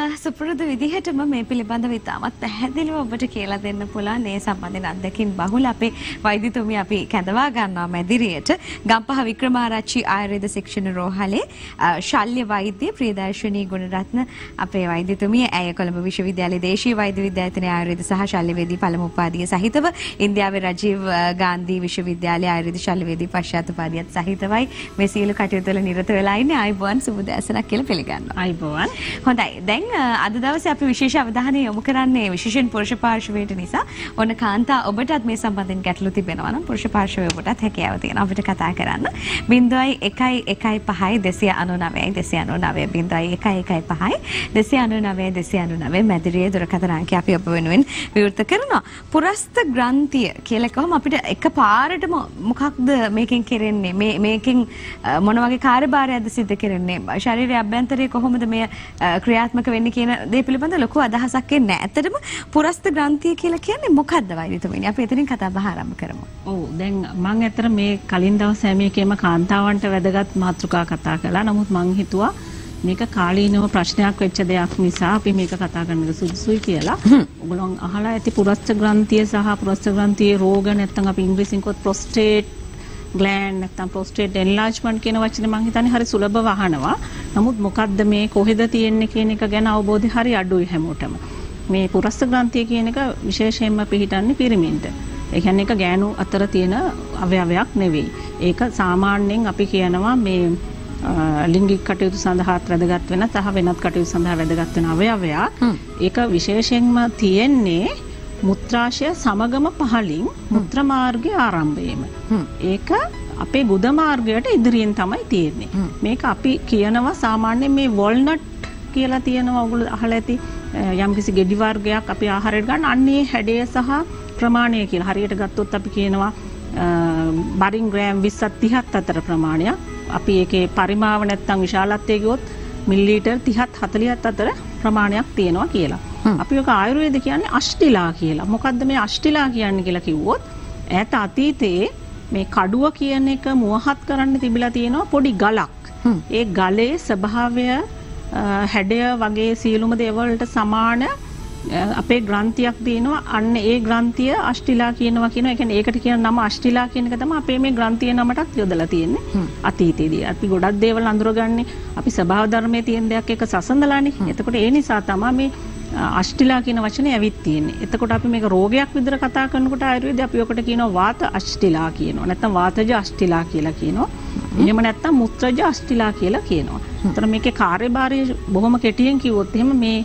සුපුරුදු විදිහටම මේ පිළිබඳව ඉතාමත් පැහැදිලිව ඔබට කියලා දෙන්න පුළුවන් මේ සම්බන්ධයෙන් අත්දැකීම් බහුල අපේ වෛද්‍යතුමිය අපි කැඳවා ගන්නවා මැදිරියට ගම්පහ වික්‍රමාරච්චි ආයුර්වේද ශික්ෂණ රෝහලේ ශල්‍ය වෛද්‍ය ප්‍රියදර්ශනී ගුණරත්න අපේ වෛද්‍යතුමිය ඇය කොළඹ විශ්වවිද්‍යාලයේ දේශීය වෛද්‍ය විද්‍යායතනයේ ආයුර්වේද සහ ශල්‍යවේදී පළමු උපාධිය සහිතව ඉන්දියාවේ රජීව් ගාන්ධි විශ්වවිද්‍යාලයේ ආයුර්වේද ශල්‍යවේදී පශ්චාත් උපාධියත් සහිතවයි මේ සියලු කටයුතු වල නිරත වෙලා ඉන්නේ ආයිබෝන් සුබදෑසනක් කියලා පිළිගන්නවා ආයිබෝන් හොඳයි දැන් අද දවසේ අපි විශේෂ අවධානය යොමු කරන්නේ විශේෂයෙන් පුරුෂ පාර්ශවයට නිසා ඔන්න කාන්තා ඔබටත් මේ සම්බන්ධයෙන් ගැටලු තිබෙනවා නම් පුරුෂ පාර්ශවය ඔබටත් හැකියාව තියෙනවා අපිට කතා කරන්න 0115 මැදිරියේ දුරකථන අංකය අපි ඔබ වෙනුවෙන් විවෘත කරනවා පුරස්ත ග්‍රන්ථිය කියලා කොහොම අපිට එකපාරටම මොකක්ද මේකෙන් කරන්නේ මේකෙන් මොන වගේ කාර්යභාරයක්ද සිද්ධ කරන්නේ ශරීරයේ අභ්‍යන්තරයේ කොහොමද මේ ක්‍රියාත්මක වෙන්නේ කියන දේ පිළිබඳ ලොකු අදහසක් එන්නේ නැහැ. ඇත්තටම පුරස්ත ග්‍රන්ථිය කියලා කියන්නේ මොකක්ද වෛද්‍යතුමනි? අපි එතනින් කතා බහ ආරම්භ කරමු. ඔව් දැන් මම ඇත්තට මේ කලින් දවසේ මේකේම කාන්තාවන්ට වැදගත් මාතෘකා කතා කළා. නමුත් මම හිතුවා මේක කාලීනව ප්‍රශ්නයක් වෙච්ච දෙයක් නිසා අපි මේක කතා කරන්න සුදුසුයි කියලා. ඔයගොල්ලෝ අහලා ඇති පුරස්ත ග්‍රන්ථිය සහ පුරස්ත ග්‍රන්ථියේ රෝග නැත්නම් අපි ඉංග්‍රීසියෙන් කිව්වොත් ප්‍රොස්ටේට් gland නැත්නම් prostate enlargement කියන වචනේ මම හිතන්නේ හරි සුලභව අහනවා. නමුත් මොකද්ද මේ කොහෙද තියෙන්නේ කියන එක ගැන අවබෝධය හරි අඩුයි හැමෝටම. මේ පුරස්ත ග්‍රන්ථිය කියන එක විශේෂයෙන්ම පිළිටන්නේ පිරිමින්ට. ඒ කියන්නේ ඒක ගෑනු අතර තියෙන අවයවයක් නෙවෙයි. ඒක සාමාන්‍යයෙන් අපි කියනවා මේ ලිංගික කටයුතු සඳහා වැදගත් වෙන සහ වෙනත් කටයුතු සඳහා වැදගත් වෙන අවයවයක්. ඒක විශේෂයෙන්ම තියෙන්නේ මුත්‍රාශය සමගම පහලින් මුත්‍ර මාර්ගයේ ආරම්භයේම. ඒක අපේ ගුද මාර්ගයට ඉදිරියෙන් තමයි තියෙන්නේ. මේක අපි කියනවා සාමාන්‍යයෙන් මේ වොල්නට් කියලා තියෙනවා ඔයගොල්ලෝ අහලා ඇති යම්කිසි ගෙඩි වර්ගයක් අපි ආහාරයට ගන්න අන්නේ හැඩය සහ ප්‍රමාණය කියලා. හරියට ගත්තොත් අපි කියනවා බරින් ග්‍රෑම් 20ක් 30ක් අතර ප්‍රමාණයක්. අපි ඒකේ පරිමාව නැත්තම් විශාලත්වයේ ගියොත් මිලිලීටර් 30ක් 40ක් අතර ප්‍රමාණයක් තියෙනවා කියලා. අපි ඔක ආයුර්වේද කියන්නේ අෂ්ටිලා කියලා. මොකද්ද මේ අෂ්ටිලා කියන්නේ කියලා කිව්වොත් ඈත අතීතයේ මේ කඩුව කියන එක මුවහත් කරන්න තිබිලා තියෙනවා පොඩි ගලක්. ඒ ගලේ ස්වභාවය හැඩය වගේ සියලුම දේවල් වලට සමාන අපේ ග්‍රන්ථියක් තියෙනවා. අන්න ඒ ග්‍රන්ථිය අෂ්ටිලා කියනවා කියනවා. ඒ කියන්නේ ඒකට කියන නම අෂ්ටිලා කියන එක තමයි අපේ මේ ග්‍රන්ථිය නමටත් යොදලා තියෙන්නේ අතීතයේදී. අපි ගොඩක් දේවල් අඳුරගන්නේ අපි ස්වභාව ධර්මයේ තියෙන දෙයක් එක සසඳලානේ. එතකොට ඒ නිසා තමයි මේ අෂ්ටිලා කියන වචනේ ඇවිත් තියෙන්නේ. එතකොට අපි මේක රෝගයක් විදිහට කතා කරනකොට ආයුර්වේදයේ අපි ඔකට කියනවා වාත අෂ්ටිලා කියනවා. නැත්නම් වාතජ අෂ්ටිලා කියලා කියනවා. එහෙම නැත්නම් මුත්‍රජ අෂ්ටිලා කියලා කියනවා. ඒතර මේකේ කාර්යභාරය බොහොම කෙටියෙන් කිව්වොත් එහෙම මේ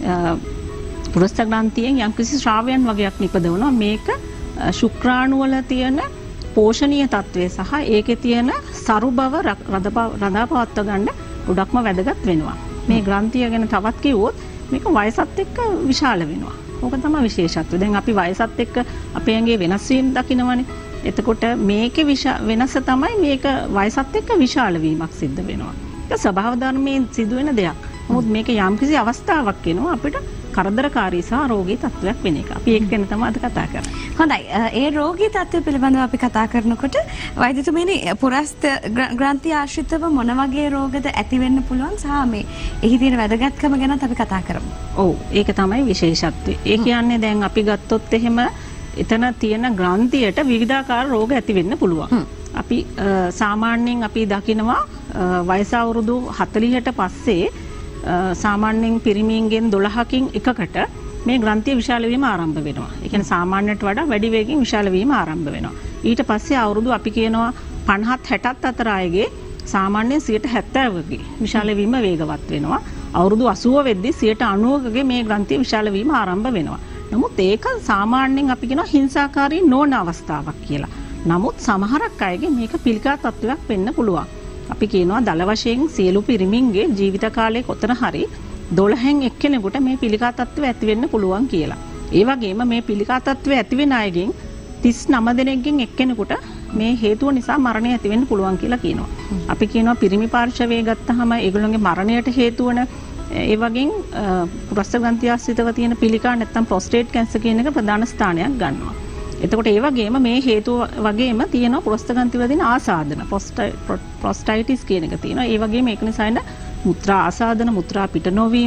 පුරස්ත ග්‍රන්ථියෙන් යම්කිසි ශ්‍රාවයන් වගේක් නිපදවනවා. මේක ශුක්‍රාණු වල තියෙන පෝෂණීය තත්වය සහ ඒකේ තියෙන සරු බව රඳාපවත්ව ගන්න ගොඩක්ම වැදගත් වෙනවා. මේ ග්‍රන්ථිය ගැන තවත් කිව්වොත් මේක වයසත් එක්ක විශාල වෙනවා. ඕක තමයි විශේෂත්වය. දැන් අපි වයසත් එක්ක අපේ ඇඟේ වෙනස් වීම දකිනවනේ. එතකොට මේකේ වෙනස තමයි මේක වයසත් එක්ක විශාල වීමක් සිද්ධ වෙනවා. ඒක ස්වභාව ධර්මයෙන් සිදුවෙන දෙයක්. නමුත් මේක යම්කිසි අවස්ථාවක් එනවා අපිට කරදරකාරී සහ රෝගී තත්වයක් වෙන එක. අපි ඒක ගැන තමයි අද කතා කරන්නේ. හොඳයි. ඒ රෝගී තත්ත්වය පිළිබඳව අපි කතා කරනකොට වෛද්‍යතුමනි පුරස්ත ග්‍රන්ථිය ආශ්‍රිතව මොන වගේ රෝගද ඇති වෙන්න පුළුවන් සහ මේ එහි තියෙන වැදගත්කම ගැනත් අපි කතා කරමු. ඔව් ඒක තමයි විශේෂත්වය. ඒ කියන්නේ දැන් අපි ගත්තොත් එහෙම එතන තියෙන ග්‍රන්ථියට විවිධාකාර රෝග ඇති වෙන්න පුළුවන්. අපි සාමාන්‍යයෙන් අපි දකිනවා වයස අවුරුදු 40ට පස්සේ සාමාන්‍යයෙන් පිරිමීන්ගෙන් 12කින් එකකට මේ ග්‍රන්ථිය විශාල වීම ආරම්භ වෙනවා. ඒ කියන්නේ සාමාන්‍යයට වඩා වැඩි වේගකින් විශාල වීම ආරම්භ වෙනවා. ඊට පස්සේ අවුරුදු අපි කියනවා 50ත් 60ත් අතර අයගේ සාමාන්‍යයෙන් 70%කගේ විශාල වීම වේගවත් වෙනවා. අවුරුදු 80 වෙද්දී 90%කගේ මේ ග්‍රන්ථිය විශාල වීම ආරම්භ වෙනවා. නමුත් ඒක සාමාන්‍යයෙන් අපි කියනවා හිංසාකාරී නොවන අවස්ථාවක් කියලා. නමුත් සමහරක් අයගේ මේක පිළිකා තත්ත්වයක් වෙන්න පුළුවන්. අපි කියනවා දල වශයෙන් සියලු පිරිමින්ගේ ජීවිත කාලයේ කොතන හරි 12න් එක්කෙනෙකුට මේ පිළිකා තත්ත්වය ඇති වෙන්න පුළුවන් කියලා. ඒ වගේම මේ පිළිකා තත්ත්වය ඇති වෙන අයගෙන් 39 දෙනෙක්ගෙන් එක්කෙනෙකුට මේ හේතුව නිසා මරණය ඇති වෙන්න පුළුවන් කියලා කියනවා. අපි කියනවා පිරිමි පාර්ශවයේ ගත්තාම ඒගොල්ලන්ගේ මරණයට හේතු වන ඒ වගේම පුරස්ත ග්‍රන්ථිය ආශ්‍රිතව තියෙන පිළිකා නැත්නම් ප්‍රොස්ටේට් කැන්සර් කියන එක ප්‍රධාන ස්ථානයක් ගන්නවා. එතකොට ඒ වගේම මේ හේතු වගේම තියෙනවා පුරස්ත ග්‍රන්ථි වල තියෙන ආසාදන ප්‍රොස්ටයිටිස් කියන එක තියෙනවා. ඒ වගේම ඒක නිසා එන මුත්‍රා ආසාදන මුත්‍රා පිට නොවීම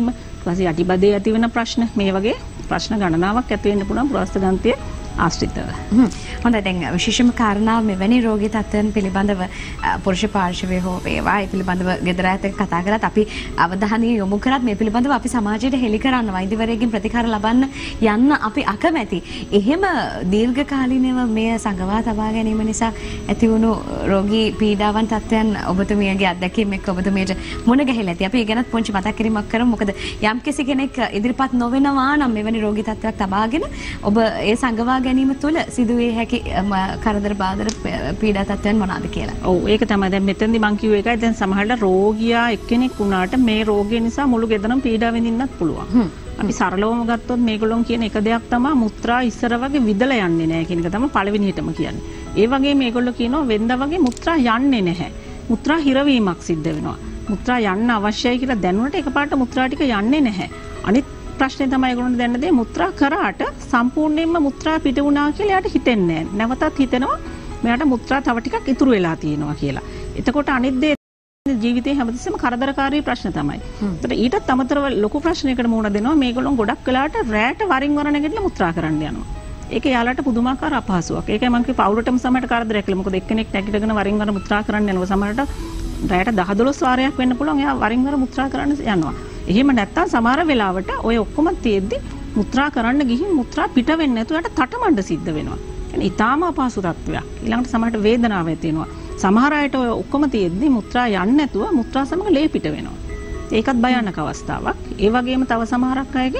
ඊපස්සේ යටිබදේ ඇති වෙන ප්‍රශ්න මේ වගේ ප්‍රශ්න ගණනාවක් ඇති වෙන්න පුළුවන් ප්‍රස්තගන්තිය ආශ්‍රිතව. හොඳයි දැන් විශේෂම කාරණාව මෙවැනි රෝගී තත්ත්වයන් පිළිබඳව පුරුෂ පාර්ශවයේ හෝ වේවා ඒ පිළිබඳව ගෙදර ඇත කතා කරත් අපි අවධානය යොමු කරත් මේ පිළිබඳව අපි සමාජයට හෙළි කරන්න වෛද්‍යවරයෙක්ගෙන් ප්‍රතිකාර ලබන්න යන්න අපි අකමැති. එහෙම දීර්ඝකාලීනව මේ සංගවා තබා ගැනීම නිසා ඇති වුණු රෝගී පීඩාවන් තත්ත්වයන් ඔබතුමියගේ අත්දැකීම් එක්ක ඔබතුමියට මුණ ගැහිලා ඇති. අපි ඒ ගැනත් පොන්චි මතක් කිරීමක් කරමු. මොකද යම්කිසි කෙනෙක් ඉදිරිපත් නොවෙනවා නම් මෙවැනි රෝගී තත්ත්වයක් තබාගෙන ඔබ ඒ සංගවා ගැනීම තුළ සිදුවේ හැකි කරදර බාධර පීඩා තත්ත්වයන් මොනවාද කියලා. ඔව් ඒක තමයි දැන් මෙතෙන්දි මම කිව්ව එකයි දැන් සමහරවිට රෝගියා එක්කෙනෙක් වුණාට මේ රෝගය නිසා මුළු ගෙදරම පීඩා විඳින්නත් පුළුවන්. අපි සරලවම ගත්තොත් මේගොල්ලෝ කියන එක දෙයක් තමයි මුත්‍රා ඉස්සර වගේ විදලා යන්නේ නැහැ කියන එක තමයි පළවෙනියටම කියන්නේ. ඒ වගේ මේගොල්ලෝ කියනවා වෙන්දා වගේ මුත්‍රා යන්නේ නැහැ. මුත්‍රා හිරවීමක් සිද්ධ වෙනවා. මුත්‍රා යන්න අවශ්‍යයි කියලා දැනුණට එකපාරට මුත්‍රා ටික යන්නේ නැහැ. අනිත් ප්‍රශ්නේ තමයි ඒගොල්ලන්ට දැන්න දේ මුත්‍රා කරාට සම්පූර්ණයෙන්ම මුත්‍රා පිට වුණා කියලා එයාට හිතෙන්නේ නැහැ. නැවතත් හිතෙනවා මෙයාට මුත්‍රා තව ටිකක් ඉතුරු වෙලා තියෙනවා කියලා. එතකොට අනිත් දේ ජීවිතේ හැමතිස්සෙම කරදරකාරී ප්‍රශ්න තමයි. ඒතර ඊටත් අමතරව ලොකු ප්‍රශ්නයකට මුහුණ දෙනවා මේගොල්ලෝ ගොඩක් වෙලාට රැට වරින් වර නැගිටලා මුත්‍රා කරන්න යනවා. ඒක යාලට පුදුමාකාර අපහසුයක්. ඒකයි මම කිව්වේ පවුලටම සමහරට කරදරයක් කියලා. මොකද එක්කෙනෙක් නැගිටගෙන වරින් වර මුත්‍රා කරන්න යනවා. සමහරට රැට 10-12 වාරයක් වෙන්න පුළුවන් එයා වරින් වර මුත්‍රා කරන්න යනවා. එහෙම නැත්තම් සමහර වෙලාවට ඔය ඔක්කොම තියෙද්දි මුත්‍රා කරන්න ගිහින් මුත්‍රා පිට වෙන්නේ නැතුව යට තටමඬ සිද්ධ වෙනවා. කියන්නේ ඊටාම අපහසු තත්ත්වයක්. ඊළඟට සමහරට වේදනාවක් ඇති වෙනවා. සමහර අයට ඔය ඔක්කොම තියෙද්දි මුත්‍රා යන්නේ නැතුව මුත්‍රා සමග ලේ පිට වෙනවා. ඒකත් භයානක අවස්ථාවක්. ඒ වගේම තව සමහරක් අයගේ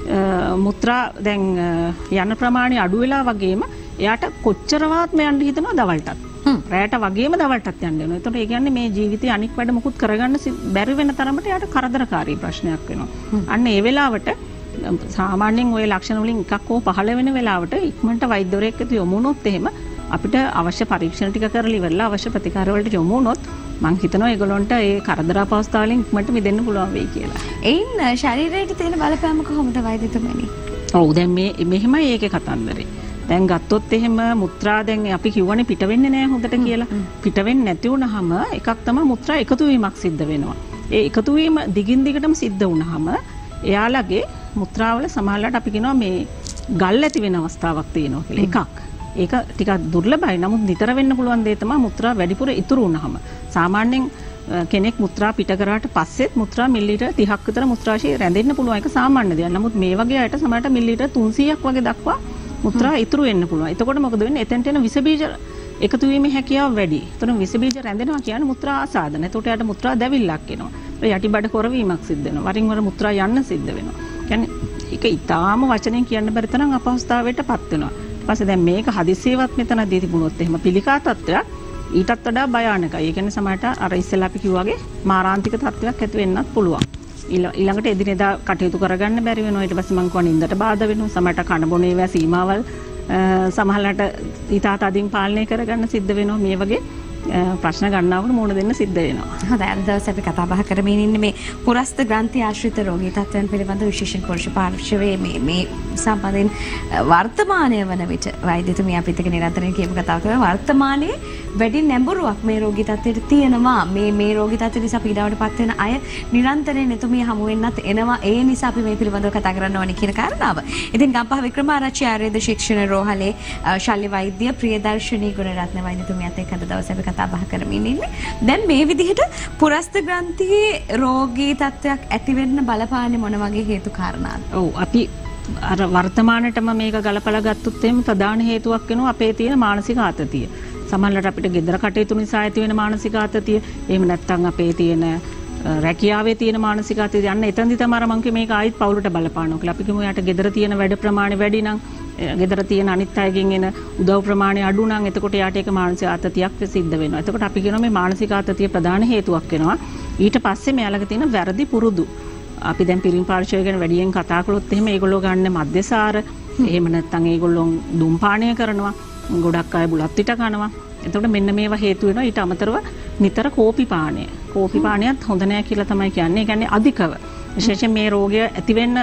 මුත්‍රා දැන් යන ප්‍රමාණය අඩු වෙලා වගේම එයාට කොච්චරවත් මේ යන්න හිතනවා දවල්ටත්. රැයට වගේම දවල්ටත් යන්න වෙනවා. ඒතකොට ඒ කියන්නේ මේ ජීවිතේ අනික් වැඩ මොකුත් කරගන්න බැරි වෙන තරමට එයාට කරදරකාරී ප්‍රශ්නයක් වෙනවා. අන්න ඒ වෙලාවට සාමාන්‍යයෙන් ওই ලක්ෂණ වලින් එකක් හෝ පහළ වෙන වෙලාවට ඉක්මනට වෛද්‍යවරයෙක් වෙත යොමු වුණොත් එහෙම අපිට අවශ්‍ය පරීක්ෂණ ටික කරලා ඉවරලා අවශ්‍ය ප්‍රතිකාර වලට යොමු වුණොත් මම හිතනවා ඒගොල්ලන්ට ඒ කරදර අපහසුතාව වලින් ඉක්මනට මිදෙන්න පුළුවන් වෙයි කියලා. එයින් ශරීරයට තියෙන බලපෑම කොහොමද වෛද්‍යතුමනි? ඔව් දැන් මෙහෙමයි ඒකේ කතන්දරේ. දැන් ගත්තොත් එහෙම මුත්‍රා දැන් අපි කියවනේ පිට වෙන්නේ නැහැ හොඳට කියලා. පිට වෙන්නේ නැති වුනහම එකක් තමයි මුත්‍රා එකතු වීමක් සිද්ධ වෙනවා. ඒ එකතු වීම දිගින් දිගටම සිද්ධ වුනහම එයාලගේ මුත්‍රාවල සමහරවිට අපි කියනවා මේ ගල් ඇති වෙන අවස්ථාවක් තියෙනවා කියලා එකක්. ඒක ටිකක් දුර්ලභයි. නමුත් නිතර වෙන්න පුළුවන් දේ තමයි මුත්‍රා වැඩිපුර ඉතුරු වුනහම. සාමාන්‍යයෙන් කෙනෙක් මුත්‍රා පිට කරාට පස්සෙත් මුත්‍රා මිලිලීටර් 30ක් විතර මුත්‍රාශය රැඳෙන්න පුළුවන්. ඒක සාමාන්‍ය දෙයක්. නමුත් මේ වගේ අයට සමහරට මිලිලීටර් 300ක් වගේ දක්වා මුත්‍රා ඉතුරු වෙන්න පුළුවන්. එතකොට මොකද වෙන්නේ? එතෙන්ට එන විස බීජ එකතු වීමේ හැකියාව වැඩි. එතකොට විස බීජ රැඳෙනවා කියන්නේ මුත්‍රා ආසාදන. එතකොට යාට මුත්‍රා දැවිල්ලක් එනවා. යටිබඩ කොරවීමක් සිද්ධ වෙනවා. වරින් වර මුත්‍රා යන්න සිද්ධ වෙනවා. කියන්නේ ඒක ඊටාම වචනෙන් කියන්න බැරි තරම් අපහසුතාවයටපත් වෙනවා. ඊට පස්සේ දැන් මේක හදිසියෙවත් මෙතනදී තිබුණොත් එහෙම පිළිකා තත්ත්වයක් ඊටත් වඩා භයානකයි. ඒ කියන්නේ සමහරට අර ඉස්සෙල්ලා අපි කිව්වා වගේ මාරාන්තික තත්ත්වයක් ඇති වෙන්නත් පුළුවන්. ඊළඟට එදිනෙදා කටයුතු කරගන්න බැරි වෙනවා. ඊට පස්සේ මං කියනවා නින්දට බාධා වෙනවා. සමහරට කන බොන ඒවා සීමාවල් සමහරට ඊටත් අදින් පාලනය කරගන්න සිද්ධ වෙනවා. මේ වගේ ප්‍රශ්න ගණනාවකට මුහුණ දෙන්න සිද්ධ වෙනවා. හොඳයි අද දවසේ අපි කතා බහ කරමින් ඉන්නේ මේ පුරස්ත ග්‍රන්ථි ආශ්‍රිත රෝගී තත්ත්වයන් පිළිබඳ විශේෂයෙන් පුරුෂ පාර්ශවයේ මේ සම්බන්ධයෙන් වර්තමානයේ වන විට වෛද්‍යතුමිය අපිට නිරන්තරයෙන් කියපු කතාව තමයි වර්තමානයේ වැඩි නැඹුරුවක් මේ රෝගී තත්ත්වයට තියෙනවා. මේ රෝගී තත්ත්ව නිසා පීඩාවටපත් වෙන අය නිරන්තරයෙන් එතුමිය හමු වෙන්නත් එනවා. ඒ නිසා අපි මේ පිළිබඳව කතා කරන්න ඕනේ කියන කාරණාව. ඉතින් ගම්පහ වික්‍රමාරච්චි ආයුර්වේද ශික්ෂණ රෝහලේ ශල්‍ය වෛද්‍ය ප්‍රියදර්ශනී ගුණරත්න වෛද්‍යතුමියත් එක්ක අද දවසේ අපි කතා බහ කරමින් ඉන්නේ. දැන් මේ විදිහට පුරස්ත ග්‍රන්ථියේ රෝගී තත්ත්වයක් ඇති වෙන්න බලපාන්නේ මොන වගේ හේතු කාරණාද? ඔව් අපි අර වර්තමානයේටම මේක ගලපලා ගත්තොත් එහෙම ප්‍රධාන හේතුවක් වෙනවා අපේ තියෙන මානසික ආතතිය. සමහරවිට අපිට ගෙදර කටයුතු නිසා ඇති වෙන මානසික ආතතිය, එහෙම නැත්නම් අපේ තියෙන රැකියාවේ තියෙන මානසික ආතතිය යන්න එතනදි තමයි මම කිය මේක ආයිත් පවුලට බලපානවා කියලා. අපි කිව්මු යාට ගෙදර තියෙන වැඩ ප්‍රමාණය වැඩි නම් ගෙදර තියෙන අනිත් අයගෙන් එන උදව් ප්‍රමාණය අඩු නම් එතකොට යාට ඒක මානසික ආතතියක් සිද්ධ වෙනවා. එතකොට අපි කියනවා මේ මානසික ආතතිය ප්‍රධාන හේතුවක් වෙනවා. ඊට පස්සේ මෙයාලගේ තියෙන වැරදි පුරුදු. අපි දැන් පිරිමි පාර්ශවය ගැන වැඩියෙන් කතා කළොත් එහෙම ඒගොල්ලෝ ගන්න මද්යසාර, එහෙම නැත්නම් ඒගොල්ලෝ දුම්පානය කරනවා, ගොඩක් අය බුලත් පිට කනවා. එතකොට මෙන්න මේවා හේතු වෙනවා. ඊට අමතරව නිතර කෝපි පානය. කෝපි පානයත් හොඳ නෑ කියලා තමයි කියන්නේ. ඒ කියන්නේ අධිකව. විශේෂයෙන් මේ රෝගය ඇති වෙන්න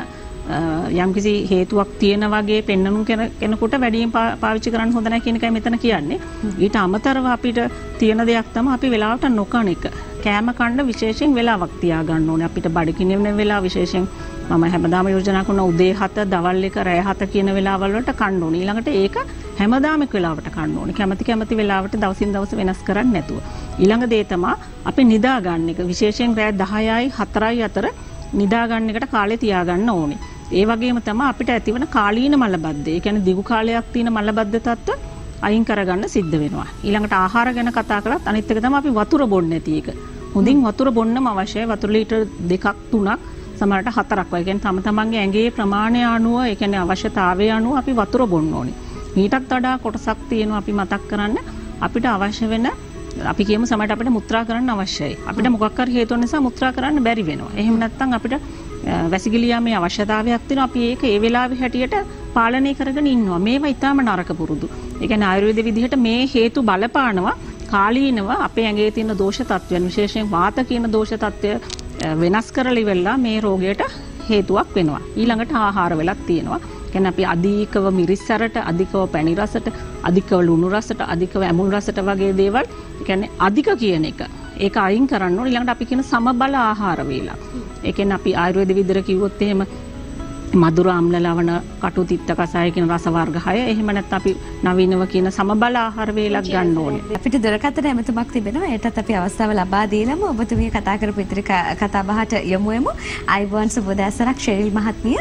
යම්කිසි හේතුවක් තියෙන වගේ පෙන්නනු කෙනෙකුට වැඩියෙන් පාවිච්චි කරන්න හොඳ නැහැ කියන එකයි මෙතන කියන්නේ. ඊට අමතරව අපිට තියෙන දෙයක් තමයි අපි වෙලාවට නොකන එක. කෑම කන්න විශේෂයෙන් වෙලාවක් තියාගන්න ඕනේ. අපිට බඩගිනින වෙලාව විශේෂයෙන් මම හැමදාම යෝජනා කරන උදේ 7 දවල් 1 රැය 7 කියන වෙලාවල් වලට කන්න ඕනේ. ඊළඟට ඒක හැමදාම එක් වෙලාවට කන්න ඕනේ. කැමති වෙලාවට දවසින් දවස වෙනස් කරන්නේ නැතුව. ඊළඟ දේ තමයි අපි නිදා ගන්න එක. විශේෂයෙන් රැය 10යි 4යි අතර නිදා ගන්න එකට කාලය තියාගන්න ඕනේ. ඒ වගේම තමයි අපිට ඇතිවන කාලීන මලබද්ධය. ඒ කියන්නේ දිගු කාලයක් තියෙන මලබද්ධ තත්ත්ව අයින් කරගන්න සිද්ධ වෙනවා. ඊළඟට ආහාර ගැන කතා කරත් අනිත් එක තමයි අපි වතුර බොන්නේ නැති එක. හොඳින් වතුර බොන්නම අවශ්‍යයි. වතුර ලීටර් 2ක් 3ක් සමහරට 4ක් වගේ. කියන්නේ තම තමන්ගේ ඇඟේ ප්‍රමාණය අනුව ඒ කියන්නේ අවශ්‍යතාවය අනුව අපි වතුර බොන්න ඕනේ. ඊටත් වඩා කොටසක් තියෙනවා අපි මතක් කරන්න අපිට අවශ්‍ය වෙන අපි කියමු සමහරට අපිට මුත්‍රා කරන්න අවශ්‍යයි. අපිට මොකක් හරි හේතුවක් නිසා මුත්‍රා කරන්න බැරි වෙනවා. එහෙම නැත්නම් අපිට වැසිකිළියාමේ අවශ්‍යතාවයක් තියෙනවා. අපි ඒක ඒ වෙලාවේ හැටියට පාලනය කරගෙන ඉන්නවා. මේවා ඊටාම නරක පුරුදු. ඒ කියන්නේ ආයුර්වේද විදිහට මේ හේතු බලපානවා කාලීනව අපේ ඇඟේ තියෙන දෝෂ තත්ත්වයන් විශේෂයෙන් වාත කියන දෝෂ තත්ත්වය වෙනස් කරලි වෙලා මේ රෝගයට හේතුවක් වෙනවා. ඊළඟට ආහාර වෙලක් තියෙනවා. කියන්නේ අපි අධිකව මිරිස් සැරට, අධිකව පැණි රසට, අධිකව ලුණු රසට, අධිකව ඇඹුල් රසට වගේ දේවල් කියන්නේ අධික කියන එක. ඒක අයින් කරන්න ඕනේ. ඊළඟට අපි කියන සමබල ආහාර වේලා. ඒ කියන්නේ අපි ආයුර්වේද විදිහට කිව්වොත් එහෙම මధుර අම්ල ලවණ කටු තිත්ත කසාය කියන රස වර්ග 6 එහෙම නැත්නම් අපි නවීනව කියන සමබල ආහාර වේලක් ගන්න ඕනේ. අපිට දුරකථන ඇමතුමක් තිබෙනවා. ඒටත් අපි අවස්ථාව ලබා දීලම ඔබතුමිය කතා කරපු ඉදිරි කතා බහට යමු එමු. අයිබෝන් සුබදෑසරක් ශෙරිල් මහත්මිය.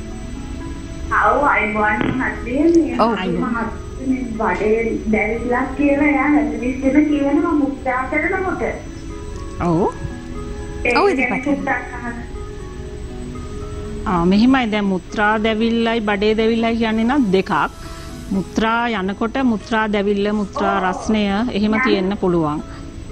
අයිබෝන් මහත්මිය. මහත්මිය බඩේ දැවිලා කියලා යා හැදිස්ෙද කියනවා මුක්තා කරනකොට. මෙහිමයි දැන් මුත්‍රා දැවිල්ලයි බඩේ දැවිල්ලයි කියන්නේ නම් දෙකක්. මුත්‍රා යනකොට මුත්‍රා දැවිල්ල මුත්‍රා රස්නය එහෙම තියෙන්න පුළුවන්.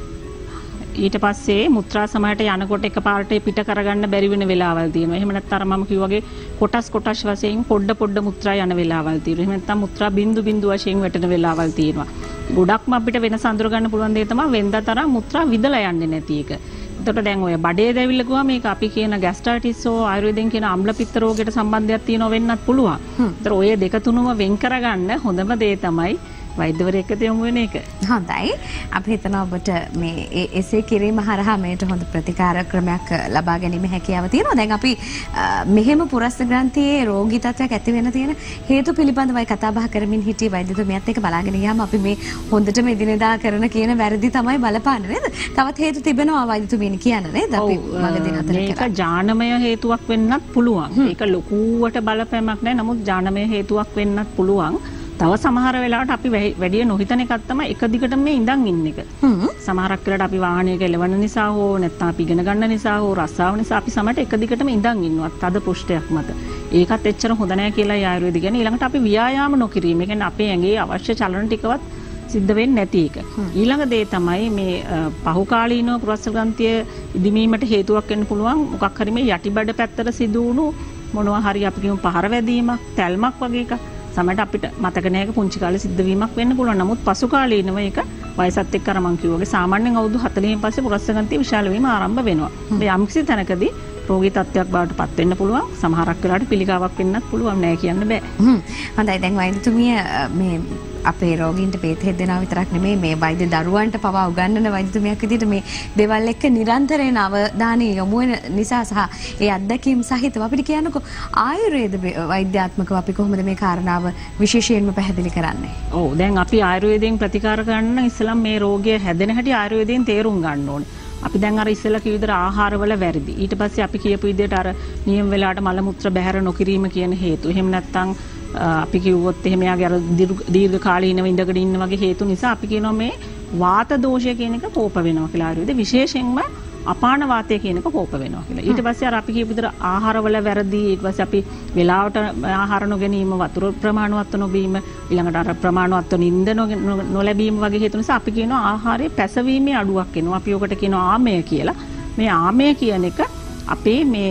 ඊට පස්සේ මුත්‍රා සමහරට යනකොට එකපාරට පිට කරගන්න බැරි වෙන වෙලාවල් තියෙනවා. එහෙම නැත්නම් අර මම කිව්වාගේ කොටස් වශයෙන් පොඩ මුත්‍රා යන වෙලාවල් තියෙනවා. එහෙම නැත්නම් මුත්‍රා බින්දු වශයෙන් වැටෙන වෙලාවල් තියෙනවා. ගොඩක්ම අපිට වෙනස අඳුර ගන්න පුළුවන් දේ තමයි වෙනදා තරම් මුත්‍රා විදලා යන්නේ නැති එක. එතකොට දැන් ඔය බඩේ දැවිල්ල ගුවා මේක අපි කියන ગેස්ට්‍රයිටිස් හෝ ආයුර්වේදයෙන් කියන අම්ල පිත්ත රෝගයට සම්බන්ධයක් තියෙනව වෙන්නත් පුළුවන්. ඒතර ඔය දෙක තුනම වෙන් කරගන්න හොඳම දේ තමයි වෛද්‍යවරයෙක් එක්ක යොමු වෙන එක. හොඳයි. අපි හිතනවා ඔබට මේ එසේ කිරීම හරහා මේට හොඳ ප්‍රතිකාර ක්‍රමයක් ලබා ගැනීම හැකියාව තියෙනවා. දැන් අපි මෙහෙම පුරස්ත ග්‍රන්ථියේ රෝගී තත්ත්වයක් ඇති වෙන තියෙන හේතු පිළිබඳවයි කතා බහ කරමින් හිටියේ වෛද්‍යතුමියත් එක්ක බලාගෙන ගියාම අපි මේ හොඳටම එදිනෙදා කරන කියන වැරදි තමයි බලපාන්නේ නේද? තවත් හේතු තිබෙනවා වෛද්‍යතුමියනි කියන්න නේද? අපි මගදී නතර මේක ජානමය හේතුවක් වෙන්නත් පුළුවන්. ඒක ලොකුවට බලපෑමක් නැහැ. නමුත් ජානමය හේතුවක් වෙන්නත් පුළුවන්. තව සමහර වෙලාවට අපි වැඩි නොහිතන එකක් තමයි එක දිගටම මේ ඉඳන් ඉන්න එක. සමහරක් වෙලාවට අපි වාහනයක එලවන නිසා හෝ නැත්නම් අපි ඉගෙන ගන්න නිසා හෝ රස්සාව නිසා අපි සමහරට එක දිගටම ඉඳන් ඉන්නවා. තද පෘෂ්ඨයක් මත. ඒකත් එච්චර හොඳ නැහැ කියලා ආයුර්වේද කියන්නේ. ඊළඟට අපි ව්‍යායාම නොකිරීම. ඒ කියන්නේ අපේ ඇඟේ අවශ්‍ය චලන ටිකවත් සිද්ධ වෙන්නේ නැති එක. ඊළඟ දේ තමයි මේ පහුකාලීනව පුරස්ත ග්‍රන්ථිය ඉදිමීමට හේතුවක් වෙන්න පුළුවන්. මොකක් හරි මේ යටිබඩ පැත්තට සිදු වුණු මොනවා හරි අපි කියමු පහර වැදීමක්, තැල්මක් වගේ එකක්. සමහරට අපිට මතක නැහැ පුංචි කාලේ සිද්ධ වීමක් වෙන්න පුළුවන්. නමුත් පසු කාලීනව ඒක වයසත් එක්ක අර මං කිව්වාගේ සාමාන්‍යයෙන් අවුරුදු 40න් පස්සේ පුරස්ත ග්‍රන්ථිය විශාල වීම ආරම්භ වෙනවා. මේ යම්කිසි තැනකදී රෝගී තත්ත්වයක් බවට පත් වෙන්න පුළුවන්. සමහරක් වෙලාවට පිළිකාවක් වෙන්නත් පුළුවන් නෑ කියන්න බෑ. හොඳයි. දැන් වෛද්‍යතුමිය මේ අපේ රෝගීන්ට බේත් හෙදෙනවා විතරක් නෙමෙයි මේ වෛද්‍ය දරුවන්ට පවා උගන්වන වෛද්‍යතුමියක් විදිහට මේ දේවල් එක්ක නිරන්තරයෙන් අවධානය යොමු වෙන නිසා සහ ඒ අත්දැකීම් සහිතව අපිට කියන්නකෝ ආයුර්වේද වෛද්‍යාත්මකව අපි කොහොමද මේ කාරණාව විශේෂයෙන්ම පැහැදිලි කරන්නේ? ඔව් දැන් අපි ආයුර්වේදයෙන් ප්‍රතිකාර කරන්න ඉස්සෙල්ලා මේ රෝගය හැදෙන හැටි ආයුර්වේදයෙන් තේරුම් ගන්න ඕනේ. අපි දැන් අර ඉස්සෙල්ලා කිව්ව විදිහට ආහාරවල වැරදි. ඊට පස්සේ අපි කියපු විදිහට අර නියම වෙලාවට මල මුත්‍ර බැහැර නොකිරීම කියන හේතු. එහෙම නැත්නම් අපි කිව්වොත් එහෙම යාගේ අර දීර්ඝ කාලීනව ඉඳගෙන ඉන්න වගේ හේතු නිසා අපි කියනවා මේ වාත දෝෂය කියන එක කෝප වෙනවා කියලා ආයුර්වේද විශේෂයෙන්ම අපාන වාතය කියන එක කෝප වෙනවා කියලා. ඊට පස්සේ අර අපි කියපු විදිහට ආහාරවල වැරදි. ඊට පස්සේ අපි වෙලාවට ආහාර නොගැනීම, වතුර ප්‍රමාණවත් නොබීම, ඊළඟට අර ප්‍රමාණවත් නිින්ද නොලැබීම වගේ හේතු නිසා අපි කියනවා ආහාරයේ පැසවීමේ අඩුවක් එනවා. අපි ඔකට කියනවා ආමය කියලා. මේ ආමය කියන එක අපේ මේ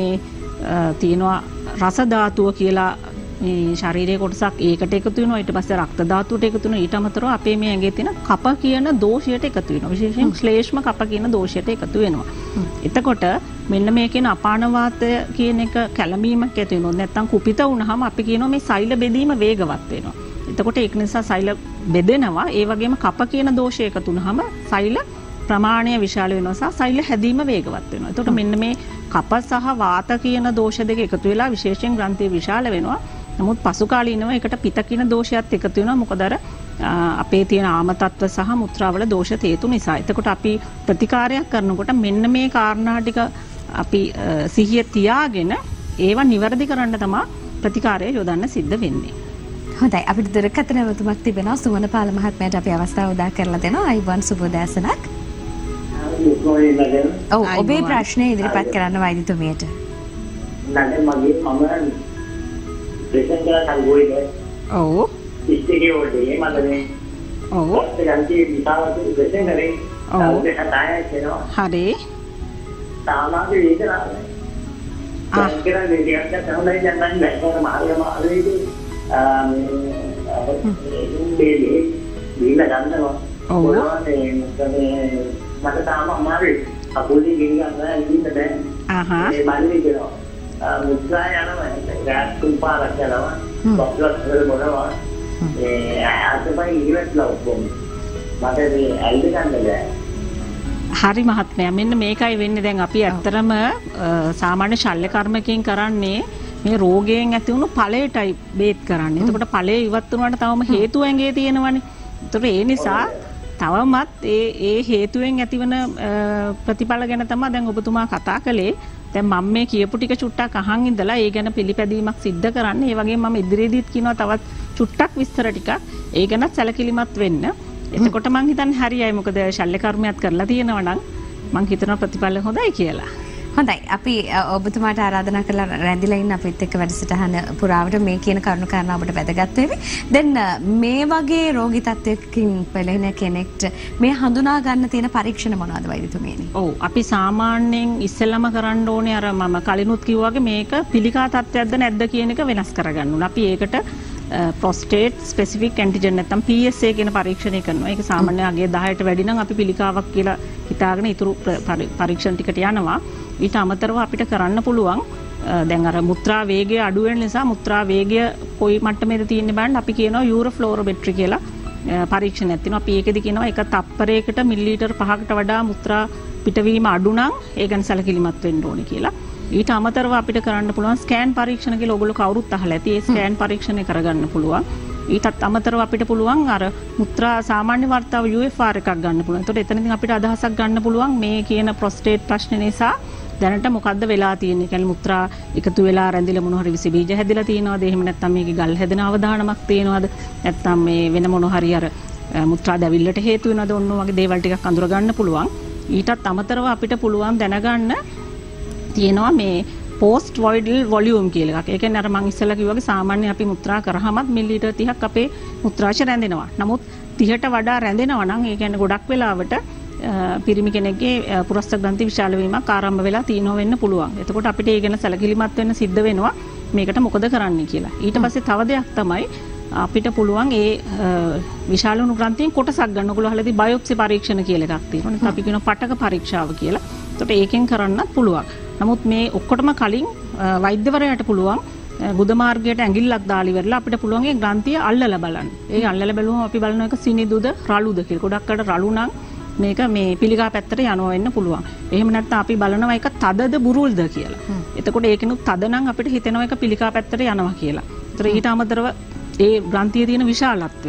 තියෙනවා රස ධාතුව කියලා මේ ශාරීරික කොටසක් ඒකට එකතු වෙනවා. ඊට පස්සේ රක්ත ධාතුවට එකතු වෙනවා. ඊට අමතරව අපේ මේ ඇඟේ තියෙන කප කියන දෝෂයට එකතු වෙනවා. විශේෂයෙන් ශ්ලේෂ්ම කප කියන දෝෂයට එකතු වෙනවා. එතකොට මෙන්න මේ කියන අපාන වාතය කියන එක කැළඹීමක් ඇති වෙනවා. නැත්නම් කුපිත වුණාම අපි කියනවා මේ සෛල බෙදීම වේගවත් වෙනවා. එතකොට ඒක නිසා සෛල බෙදෙනවා. ඒ වගේම කප කියන දෝෂය එකතු වුණාම සෛල ප්‍රමාණය විශාල වෙනවා සහ සෛල හැදීම වේගවත් වෙනවා. එතකොට මෙන්න මේ කප සහ වාත කියන දෝෂ දෙක එකතු වෙලා විශේෂයෙන් ග්‍රන්ථිය විශාල වෙනවා. නමුත් පසු කාලීනව එකට පිත කියන දෝෂයත් එකතු වෙනවා. මොකද අර අපේ තියෙන ආම තත්ත්ව සහ මුත්‍රාවල දෝෂ හේතු නිසා. එතකොට අපි ප්‍රතිකාරයක් කරනකොට මෙන්න මේ කාරණා ටික අපි සිහිය තියාගෙන ඒවා නිවැරදි කරන්න තමයි ප්‍රතිකාරය යොදන්න සිද්ධ වෙන්නේ. හොඳයි අපිට දුරකථන නැවතුමක් තිබෙනවා. සුමනපාල මහත්මයාට අපි අවස්ථාව උදා කරලා දෙනවා. අයිවන් සුබෝදෑසනක්. ඔව් ඔබේ ප්‍රශ්නේ ඉදිරිපත් කරන්න වෛද්‍යතුමියට. නඩ මගේ මම ප්‍රෙෂන් කරලා ගෝයිනේ. ඔව්. ඉස්තිගේ ඕඩේ මලනේ. ඔව්. ගන්ති විතාවතු ප්‍රෙෂන් කරේ. ඔව්. ඒක තමයි කියනවා. හරි. තාමාගේ වේදනාව. ආකරන දෙයක් තමයි දැන් දැන් මාර්ගම ආවේදී මේ දීලා ගන්නවා. ඔව්. මට තාම අමාරුයි. අකුලේ ගෙනියන්න ඉන්න බෑ. ඒ මල්ලි කියනවා. මුත්‍රා යනවා. ගෑස් තුපාරක් යනවා. කොප්ලස් වල මොනවා. අතපයි ඉවත්ලා ඔක්කොම. මට මේ ඇල්ද ගන්න බෑ. හරි මහත්මයා මෙන්න මේකයි වෙන්නේ දැන් අපි ඇත්තරම සාමාන්‍ය ශල්‍ය කර්මකයෙන් කරන්නේ මේ රෝගයෙන් ඇති වුණු ඵලයටයි බේත් කරන්නේ. එතකොට ඵලය ඉවත් වුණාට තවම හේතුව ඇඟේ තියෙනවනේ. එතකොට ඒ නිසා තවමත් ඒ හේතුවෙන් ඇතිවන ප්‍රතිඵල ගැන තමයි දැන් ඔබතුමා කතා කළේ. දැන් මම මේ කියපු ටික චුට්ටක් අහන් ඉඳලා ඒ ගැන පිළිපැදීමක් සිද්ධ කරන්න. ඒ වගේම මම ඉදිරියේදීත් කියනවා තවත් චුට්ටක් විස්තර ටිකක් ඒ ගැනත් සැලකිලිමත් වෙන්න. එතකොට මං හිතන්නේ හරියයි. මොකද ශල්‍ය කර්මයක් කරලා තියෙනවා නම් මං හිතනවා ප්‍රතිඵල හොඳයි කියලා. හොඳයි අපි ඔබතුමාට ආරාධනා කරලා රැඳිලා ඉන්න අපිත් එක්ක වැඩසටහන පුරාවට මේ කියන කරුණු කාරණා ඔබට වැදගත් වෙවි. දැන් මේ වගේ රෝගී තත්ත්වයකින් පෙළෙන කෙනෙක්ට මේ හඳුනා ගන්න තියෙන පරීක්ෂණ මොනවද වෛද්‍යතුමියනි? ඔව් අපි සාමාන්‍යයෙන් ඉස්සෙල්ලම කරන්න ඕනේ අර මම කලිනුත් කිව්වා වගේ මේක පිළිකා තත්ත්වයක්ද නැද්ද කියන එක වෙනස් කරගන්න ඕනේ. අපි ඒකට prostate specific antigen නැත්නම් PSA කියන පරීක්ෂණය කරනවා. ඒක සාමාන්‍යයෙන් අගේ 10ට වැඩි නම් අපි පිළිකාවක් කියලා හිතාගෙන ඊටු පරීක්ෂණ ටිකට යනවා. ඊට අමතරව අපිට කරන්න පුළුවන් දැන් අර මුත්‍රා වේගය අඩු වෙන නිසා මුත්‍රා වේගය කොයි මට්ටමේද තියෙන්නේ බලන්න අපි කියනවා යූරෝෆ්ලෝරෝමෙට්‍රි කියලා පරීක්ෂණයක් තියෙනවා. අපි ඒකෙදි කියනවා එක තප්පරයකට මිලිලීටර් 5කට වඩා මුත්‍රා පිටවීම අඩු නම් ඒ ගැන සැලකිලිමත් වෙන්න ඕනේ කියලා. ඊට අමතරව අපිට කරන්න පුළුවන් ස්කෑන් පරීක්ෂණ කියලා ඔයගොල්ලෝ කවුරුත් අහලා ඇති. ඒ ස්කෑන් පරීක්ෂණය කරගන්න පුළුවන්. ඊටත් අමතරව අපිට පුළුවන් අර මුත්‍රා සාමාන්‍ය වර්තාව UFR එකක් ගන්න පුළුවන්. ඒතකොට එතනදී අපිට අදහසක් ගන්න පුළුවන් මේ කියන ප්‍රොස්ටේට් ප්‍රශ්න නිසා දැනට මොකද්ද වෙලා තියෙන්නේ? කියන්නේ මුත්‍රා එකතු වෙලා රැඳිලා මොන හරි විස බීජ හැදිලා තියෙනවද? එහෙම නැත්නම් මේකේ ගල් හැදෙන අවදානමක් තියෙනවද? නැත්නම් මේ වෙන මොන හරි අර මුත්‍රා දැවිල්ලට හේතු වෙනවද? ඔන්න වගේ දේවල් ටිකක් අඳුර ගන්න පුළුවන්. ඊටත් අමතරව අපිට පුළුවන් දැනගන්න තියෙනවා මේ post voidal volume කියලා එකක්. ඒ කියන්නේ අර මම ඉස්සෙල්ලා කිව්වා වගේ සාමාන්‍ය අපි මුත්‍රා කරාමත් මිලිලීටර් 30ක් අපේ මුත්‍රාශය රැඳෙනවා. නමුත් 30ට වඩා රැඳෙනවා නම් ඒ කියන්නේ ගොඩක් වෙලාවට පිරිමි කෙනෙක්ගේ පුරස්ත ග්‍රන්ථි විශාල වීමක් ආරම්භ වෙලා තියෙනවා වෙන්න පුළුවන්. එතකොට අපිට ඒ ගැන සැලකිලිමත් වෙන්න සිද්ධ වෙනවා මේකට මොකද කරන්න කියලා. ඊට පස්සේ තව දෙයක් තමයි අපිට පුළුවන් ඒ විශාල වුණු ග්‍රන්ථියෙන් කොටසක් ගන්න. ඔයගොල්ලෝ අහලාදී බයොප්සි පරීක්ෂණ කියලා එකක් තියෙනවා. නැත්නම් අපි කියනවා පටක පරීක්ෂාව කියලා. එතකොට ඒකෙන් කරන්නත් පුළුවන්. නමුත් මේ ඔක්කොටම කලින් වෛද්‍යවරයාට පුළුවන් ගුද මාර්ගයට ඇඟිල්ලක් දාලි වෙරලා අපිට පුළුවන් ඒ ග්‍රන්ථිය අල්ලලා බලන්න. ඒ අල්ලලා බැලුවම අපි බලන එක සිනිදුද රළුද කියලා. ගොඩක් අකට රළු නම් මේක මේ පිළිකා පැත්තට යනවා වෙන්න පුළුවන්. එහෙම නැත්නම් අපි බලනවා ඒක තදද බුරුල්ද කියලා. එතකොට ඒකිනුත් තද නම් අපිට හිතෙනවා ඒක පිළිකා පැත්තට යනවා කියලා. ඒතර ඊට අමතරව ඒ ග්‍රන්ථියේ තියෙන විශාලත්වය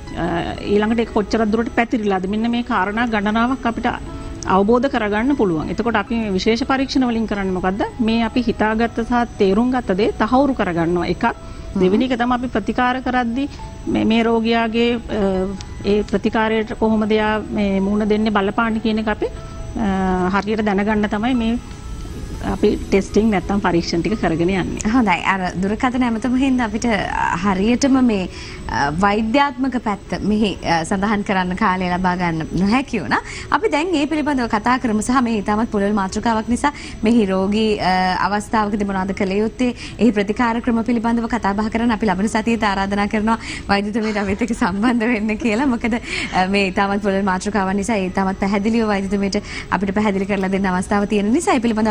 ඊළඟට ඒක කොච්චර දුරට පැතිරිලාද මෙන්න මේ කාරණා ගණනාවක් අපිට අවබෝධ කරගන්න පුළුවන්. එතකොට අපි මේ විශේෂ පරීක්ෂණ වලින් කරන්නේ මොකද්ද? මේ අපි හිතාගත්ත සහ තේරුම් ගත්ත දේ තහවුරු කරගන්නවා එකක්. දෙවෙනි එක තමයි අපි ප්‍රතිකාර කරද්දී මේ රෝගියාගේ ඒ ප්‍රතිකාරයට කොහොමද යා මේ මුණ දෙන්නේ බලපාන්න කියන එක අපි හරියට දැනගන්න තමයි මේ අපි ටෙස්ටිං නැත්තම් පරීක්ෂණ ටික කරගෙන යන්නේ. හොඳයි. අර දුරකථන ඇමතුම හින්දා අපිට හරියටම මේ වෛද්‍යාත්මක පැත්ත මෙහි සඳහන් කරන්න කාලය ලබා ගන්න නොහැකි වුණා. අපි දැන් මේ පිළිබඳව කතා කරමු සහ මේ ඊටමත් පුළුල් මාතෘකාවක් නිසා මෙහි රෝගී අවස්ථාවකදී මොනවද කළ යුත්තේ? එහි ප්‍රතිකාර ක්‍රම පිළිබඳව කතා බහ කරන්න අපි ලබන සතියේදී ආරාධනා කරනවා වෛද්‍යතුමියට අපිත් එක්ක සම්බන්ධ වෙන්න කියලා. මොකද මේ ඊටමත් පුළුල් මාතෘකාවක් නිසා ඊටමත් පැහැදිලිව වෛද්‍යතුමියට අපිට පැහැදිලි කරලා දෙන්න අවස්ථාව තියෙන නිසා ඒ පිළිබඳව අපි ලබන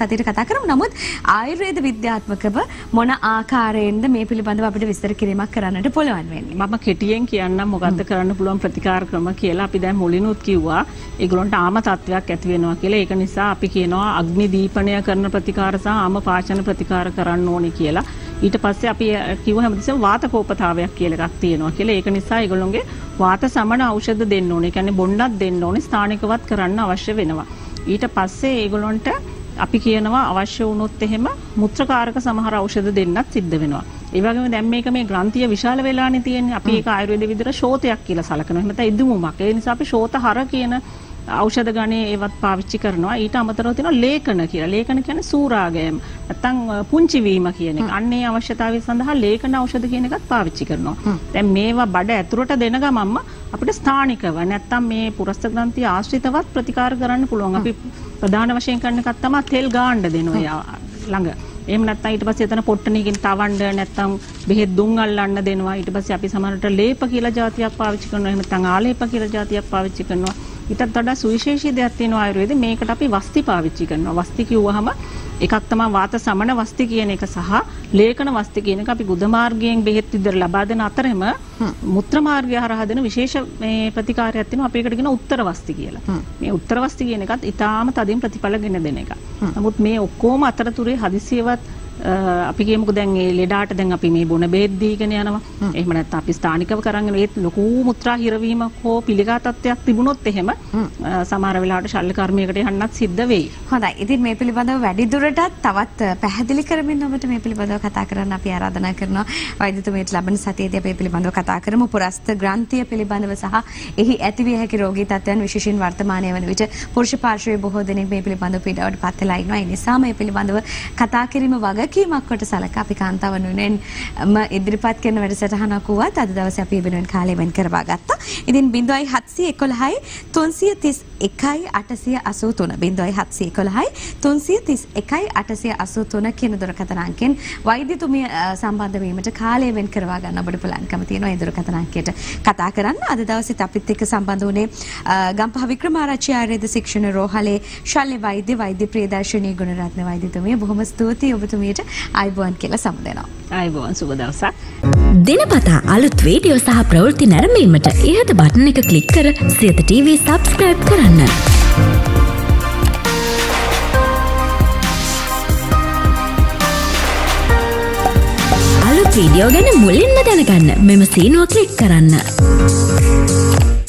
සතියේ කතා කරමු. නමුත් ආයුර්වේද විද්‍යාත්මකව මොන ආකාරයෙන්ද මේ පිළිබඳව අපිට විස්තර කිරීමක් කරන්නට පුළුවන් වෙන්නේ? මම කෙටියෙන් කියන්නම් මොකද්ද කරන්න පුළුවන් ප්‍රතිකාර ක්‍රම කියලා. අපි දැන් මුලිනුත් කිව්වා ඒගොල්ලන්ට ආම තත්වයක් ඇති වෙනවා කියලා. ඒක නිසා අපි කියනවා අග්නි දීපනය කරන ප්‍රතිකාර සහ ආම පාචන ප්‍රතිකාර කරන්න ඕනේ කියලා. ඊට පස්සේ අපි කිව්ව හැමතිස්සෙම වාතකෝපතාවයක් කියලා එකක් තියෙනවා කියලා. ඒක නිසා ඒගොල්ලොන්ගේ වාත සමන ඖෂධ දෙන්න ඕනේ. ඒ කියන්නේ බොණ්ඩක් දෙන්න ඕනේ. ස්ථානිකවත් කරන්න අවශ්‍ය වෙනවා. ඊට පස්සේ ඒගොල්ලන්ට අපි කියනවා අවශ්‍ය වුණොත් එහෙම මුත්‍රාකාරක සමහර ඖෂධ දෙන්නත් සිද්ධ වෙනවා. ඒ වගේම දැන් මේ ග්‍රන්ථිය විශාල වෙලානේ තියෙන්නේ. අපි ඒක ආයුර්වේද විදිහට ශෝතයක් කියලා සලකනවා. එහෙම නැත්නම් ඉදුමුමක්. ඒ නිසා අපි ශෝතහර කියන ඖෂධ ගණේ ඒවත් පාවිච්චි කරනවා. ඊට අමතරව තියෙනවා ලේඛන කියලා. ලේඛන කියන්නේ සූරාගයම. නැත්නම් පුංචි වීම කියන එක. අන්න ඒ අවශ්‍යතාවය සඳහා ලේඛන ඖෂධ කියන එකත් පාවිච්චි කරනවා. දැන් මේවා බඩ ඇතුළට දෙන ගමන්ම අපිට ස්ථානිකව නැත්නම් මේ පුරස්ත ග්‍රන්ථිය ආශ්‍රිතවත් ප්‍රතිකාර කරන්න පුළුවන්. අපි ප්‍රධාන වශයෙන් කරන එකක් තමයි තෙල් ගාන්න දෙනවා ළඟ. එහෙම නැත්නම් ඊට පස්සේ එතන පොට්ටනියකින් තවන්න නැත්නම් බෙහෙත් දුම් අල්ලන්න දෙනවා. ඊට පස්සේ අපි සමහරට ලේප කියලා જાතියක් පාවිච්චි කරනවා. එහෙම නැත්නම් ආලේප කියලා જાතියක් පාවිච්චි කරනවා. ඊටත් වඩා සුවිශේෂී දෙයක් තියෙනවා ආයුර්වේදේ. මේකට අපි වස්ති පාවිච්චි කරනවා. වස්ති කිව්වහම එකක් තමයි වාත සමන වස්ති කියන එක සහ ලේඛන වස්ති කියන එක අපි ගුද මාර්ගයෙන් බෙහෙත් විතර ලබා දෙන අතරෙම මුත්‍ර මාර්ගය හරහා දෙන විශේෂ මේ ප්‍රතිකාරයක් තියෙනවා. අපි ඒකට කියන උත්තර වස්ති කියලා. මේ උත්තර වස්ති කියන එකත් ඊටාම තදින් ප්‍රතිඵල ගෙන දෙන එක. නමුත් මේ ඔක්කොම අතරතුරේ හදිසියවත් අපි කියමුකෝ දැන් මේ ලෙඩාට දැන් අපි මේ බොන බෙහෙත් දීගෙන යනවා. එහෙම නැත්නම් අපි ස්ථානිකව කරන්නේ ඒත් ලොකු මුත්‍රා හිරවීමක් හෝ පිළිකා තත්ත්වයක් තිබුණොත් එහෙම සමහර වෙලාවට ශල්‍ය කර්මයකට යන්නත් සිද්ධ වෙයි. හොඳයි. ඉතින් මේ පිළිබඳව වැඩිදුරටත් තවත් පැහැදිලි කරමින් ඔබට මේ පිළිබඳව කතා කරන්න අපි ආරාධනා කරනවා. වෛද්‍යතුමියට ලබන සතියේදී අපි මේ පිළිබඳව කතා කරමු. පුරස්ත ග්‍රන්ථිය පිළිබඳව සහ එහි ඇතිවිය හැකි රෝගී තත්ත්වයන් විශේෂයෙන් වර්තමානයේ වන විට පුරුෂ පාර්ශවයේ බොහෝ දෙනෙක් මේ පිළිබඳව පීඩාවට පත් වෙලා ඉන්නවා. ඒ නිසා මේ පිළිබඳව කතා කිරීම වගකීමක් කොට සලකා අපි කාන්තාවන් වෙනුවෙන් ඉදිරිපත් කරන වැඩසටහනක් වුවත් අද දවසේ අපි වෙනුවෙන් කාලය වෙන් කරවා ගත්තා. ඉතින් 0711 331 883 0711 331 883 කියන දුරකථන අංකයෙන් වෛද්‍යතුමිය සම්බන්ධ වීමට කාලය වෙන් කරවා ගන්න ඔබට පුළුවන්කම තියෙනවා. ඒ දුරකථන අංකයට කතා කරන්න. අද දවසේත් අපිත් එක්ක සම්බන්ධ වුණේ ගම්පහ වික්‍රමාරච්චි ආයුර්වේද ශික්ෂණ රෝහලේ ශල්‍ය වෛද්‍ය ප්‍රියදර්ශනී ගුණරත්න වෛද්‍යතුමිය බොහොම ස්තුතියි ඔබතුමියට. ආයුබෝවන් කියලා සමුදෙනවා. ආයුබෝවන් සුබ දවසක්. දිනපතා අලුත් වීඩියෝ සහ ප්‍රවෘත්ති නැරඹීමට ඉහත බටන් එක ක්ලික් කර සියත TV subscribe කරන්න. අලුත් වීඩියෝ ගැන මුලින්ම දැනගන්න මෙම සීනුව ක්ලික් කරන්න.